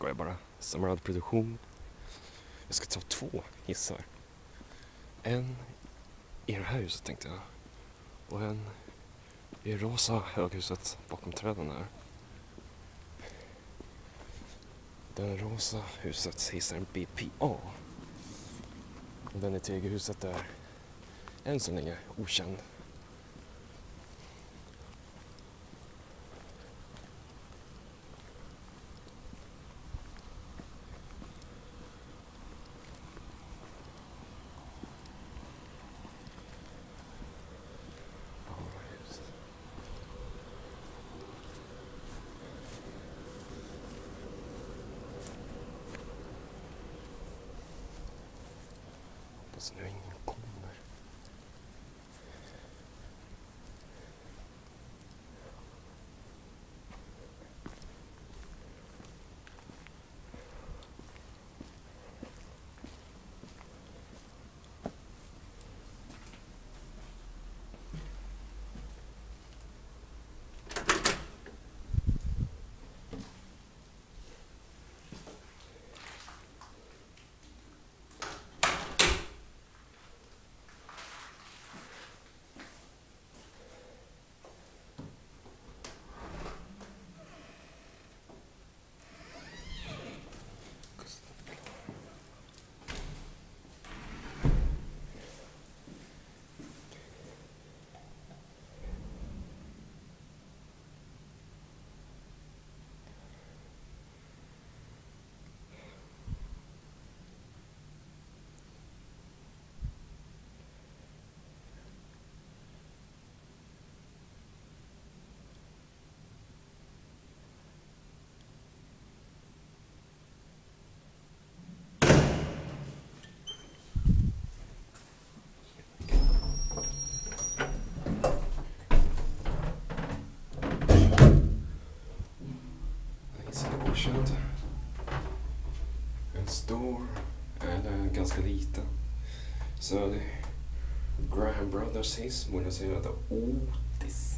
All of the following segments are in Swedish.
skojar bara. Samlad produktion. Jag ska ta 2 hissar. En i det här huset tänkte jag. Och en i rosa höghuset bakom träden där. Den rosa husets hiss är en BPA. Och den i tegelhuset är än så länge okänd. Så nu ingen kommer. En stor, eller ganska liten, södig Graham Brothers hiss, moderniserad av Otis.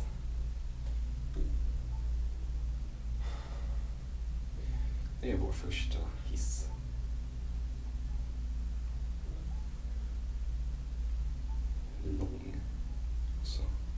Det är vår första hiss. Lång. Så.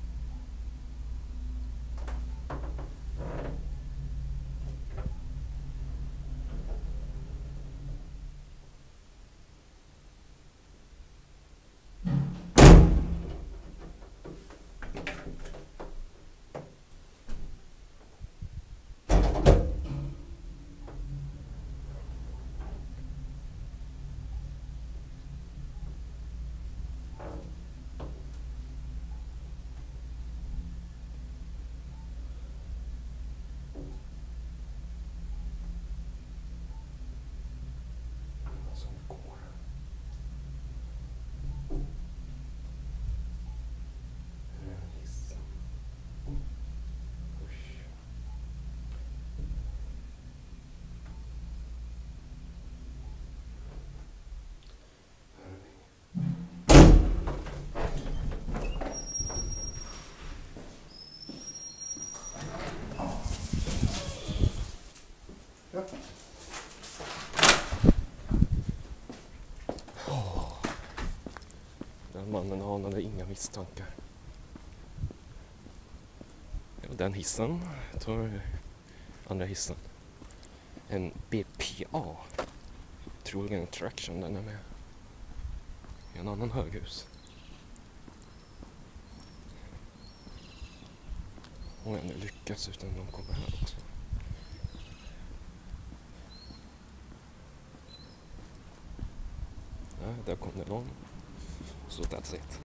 Den mannen anade inga misstankar. Ja, den hissen tar andra hissen. En BPA. Troligen en traction, den är med. I en annan höghus. Och jag har lyckats utan de kommer här också. Ja, där kom det någon. So that's it.